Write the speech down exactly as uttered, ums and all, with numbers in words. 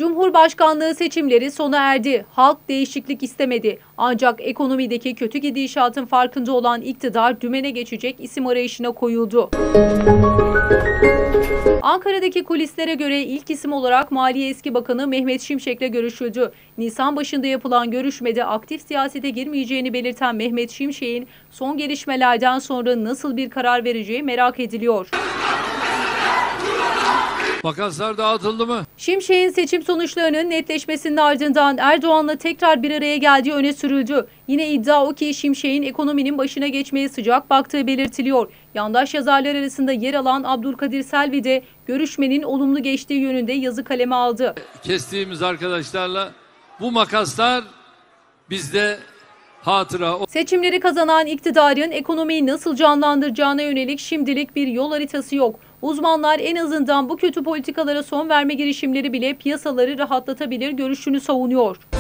Cumhurbaşkanlığı seçimleri sona erdi. Halk değişiklik istemedi. Ancak ekonomideki kötü gidişatın farkında olan iktidar dümene geçecek isim arayışına koyuldu. Ankara'daki kulislere göre ilk isim olarak Maliye Eski Bakanı Mehmet Şimşek'le görüşüldü. Nisan başında yapılan görüşmede aktif siyasete girmeyeceğini belirten Mehmet Şimşek'in son gelişmelerden sonra nasıl bir karar vereceği merak ediliyor. Makaslar dağıtıldı mı? Şimşek'in seçim sonuçlarının netleşmesinin ardından Erdoğan'la tekrar bir araya geldiği öne sürüldü. Yine iddia o ki Şimşek'in ekonominin başına geçmeye sıcak baktığı belirtiliyor. Yandaş yazarlar arasında yer alan Abdülkadir Selvi de görüşmenin olumlu geçtiği yönünde yazı kaleme aldı. Kestiğimiz arkadaşlarla bu makaslar bizde hatıra. Seçimleri kazanan iktidarın ekonomiyi nasıl canlandıracağına yönelik şimdilik bir yol haritası yok. Uzmanlar en azından bu kötü politikalara son verme girişimleri bile piyasaları rahatlatabilir görüşünü savunuyor.